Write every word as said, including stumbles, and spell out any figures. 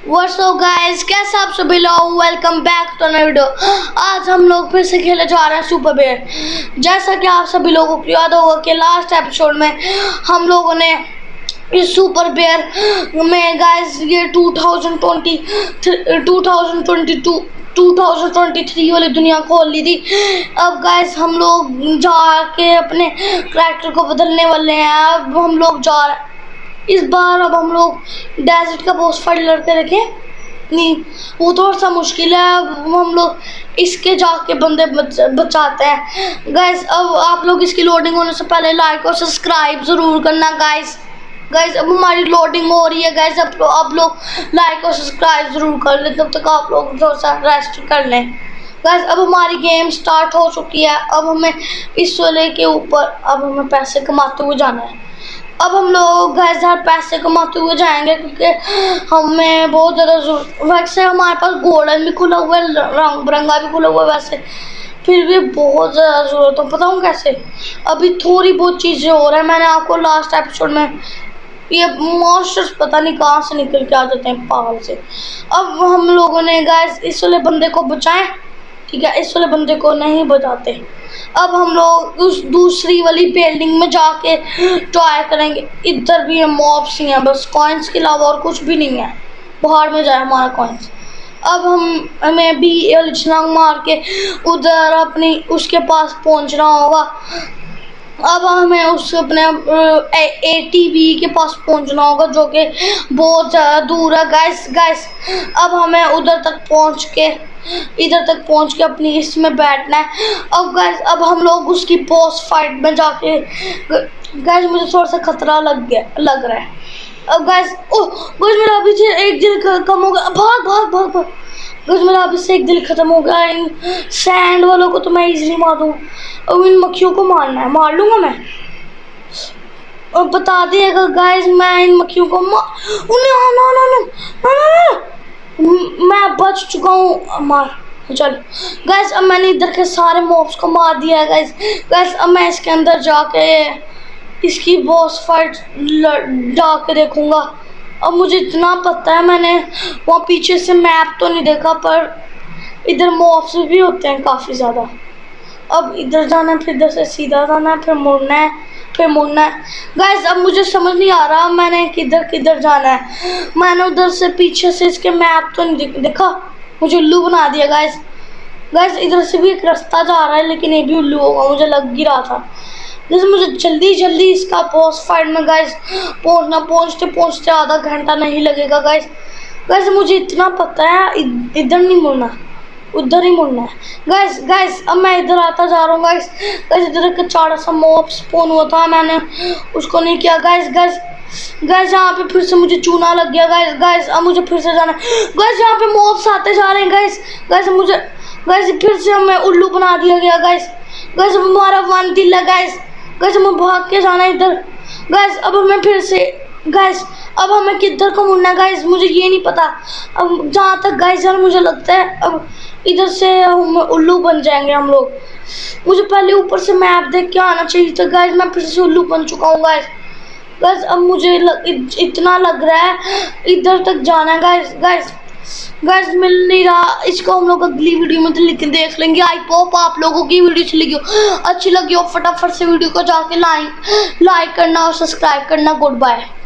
What's up guys, कैसे आप सभी लोग। वेलकम बैक टू नई वीडियो। आज हम लोग फिर से खेले जा रहे हैं सुपर बेयर। जैसा कि आप सभी लोगों को याद होगा कि लास्ट एपिसोड में हम लोगों ने इस सुपर बेयर में गाइस ये two thousand twenty two thousand twenty two two thousand twenty three वाली दुनिया खोल ली थी। अब गाइस हम लोग जाके अपने कैरेक्टर को बदलने वाले हैं। अब हम लोग जा रहे हैं इस बार। अब हम लोग डेजर्ट का बॉस फाइट लड़के देखें नहीं, वो थोड़ा सा मुश्किल है। अब हम लोग इसके जाके बंदे बच, बचाते हैं गाइस। अब आप लोग इसकी लोडिंग होने से पहले लाइक और सब्सक्राइब ज़रूर करना गाइस। गाइस अब हमारी लोडिंग हो रही है गाइस। अब तो आप लोग लाइक और सब्सक्राइब ज़रूर कर लें, तब तक आप लोग थोड़ा सा रेस्ट कर लें गाइस। अब हमारी गेम स्टार्ट हो चुकी है। अब हमें इस वाले के ऊपर अब हमें पैसे कमाते हुए जाना है। अब हम लोग गाइस यार पैसे कमाते हुए जाएंगे क्योंकि हमें बहुत ज़्यादा जरूरत। वैसे हमारे पास गोल्डन भी खुला हुआ है, रंग बिरंगा भी खुला हुआ है, वैसे फिर भी बहुत ज़्यादा ज़रूरत है। बताऊँ कैसे? अभी थोड़ी बहुत चीज़ें हो रहा है। मैंने आपको लास्ट एपिसोड में ये मॉन्स्टर्स पता नहीं कहाँ से निकल के आ जाते हैं पागल से। अब हम लोगों ने गाइस इस वाले बंदे को बचाएं, ठीक है? इस वाले बंदे को नहीं बचाते। अब हम लोग उस दूसरी वाली बिल्डिंग में जाके ट्राई करेंगे। इधर भी मॉब्स ही हैं, बस कॉइन्स के अलावा और कुछ भी नहीं है। बाहर में जाए हमारा कॉइन्स। अब हम हमें भी छलांग मार के उधर अपनी उसके पास पहुंचना होगा। अब हमें उस अपने ए टी वी के पास पहुंचना होगा जो कि बहुत ज़्यादा दूर है गाइस। गाइस अब हमें उधर तक पहुंच के इधर तक पहुंच के अपनी इसमें बैठना है। अब गाइस अब हम लोग उसकी बॉस फाइट में जाके गाइस मुझे थोड़ा सा खतरा लग गया लग रहा है। अब गाइस ओह गाइस मेरा अभी से एक दिल कम हो गया। भाग भाग भाग भाग गाइस मेरा अभी से एक दिल खत्म हो गया। इन सैंड वालों को तो मैं इजीली मार दूँ। अब इन मक्खियों को मारना है, मार लूँगा मैं। अब बता दिएगा गाइस मैं इन मक्खियों को मार उन्हें ना ना ना ना मैं बच चुका हूँ। मार चल गाइस। अब मैंने इधर के सारे मॉब्स को मार दिया है गाइस। गाइस अब मैं इसके अंदर जाके इसकी बॉस फाइट जाके देखूँगा। अब मुझे इतना पता है, मैंने वहाँ पीछे से मैप तो नहीं देखा पर इधर मॉब्स भी होते हैं काफ़ी ज़्यादा। अब इधर जाना है, फिर इधर से सीधा जाना है, फिर मुड़ना है, फिर मुड़ना है गाइस। अब मुझे समझ नहीं आ रहा मैंने किधर किधर जाना है। मैंने उधर से पीछे से इसके मैप तो नहीं देखा, मुझे उल्लू बना दिया गाइस। गाइस इधर से भी एक रास्ता जा रहा है लेकिन ये भी उल्लू होगा, मुझे लग ही रहा था। जैसे मुझे जल्दी जल्दी इसका बॉस फाइट में गाइस पहुंचना, पहुंचते पहुंचते आधा घंटा नहीं लगेगा गाइस। गाइस मुझे इतना पता है इधर नहीं मुड़ना, उधर ही मुड़ना है गाइस। गाइस अब मैं इधर आता जा रहा हूँ गाइस। गाइस इधर एक चाड़ा सा मॉब स्पॉन हुआ था, मैंने उसको नहीं किया गाइस। गाइस गाइस यहाँ पे फिर से मुझे चूना लग गया गाइस। गाइस अब मुझे फिर से जाना है गाइस। यहाँ पे मॉब्स आते जा रहे हैं गाइस। गाइस मुझे गाइस फिर से हमें उल्लू बना दिया गया गाइस। गाइस अब हमारा वन दिल है गाइस। गाइस हमें भाग के जाना है इधर गाइस। अब हमें फिर से गाइस अब हमें किधर को मुड़ना है गाइस, मुझे ये नहीं पता। अब जहाँ तक गाइस यार मुझे लगता है अब इधर से हम उल्लू बन जाएंगे हम लोग। मुझे पहले ऊपर से मैप देख के आना चाहिए था गाइस। मैं फिर से उल्लू बन चुका हूँ गाइस। गाइस अब मुझे लग, इत, इतना लग रहा है इधर तक जाना है गाइस। गाइस गाइस मिल नहीं रहा। इसको हम लोग अगली वीडियो में तो लिख देख लेंगे। आई होप आप लोगों की वीडियो अच्छी लगी हो अच्छी लगी हो फटाफट से वीडियो को जाके लाइक लाइक करना और सब्सक्राइब करना। Good bye.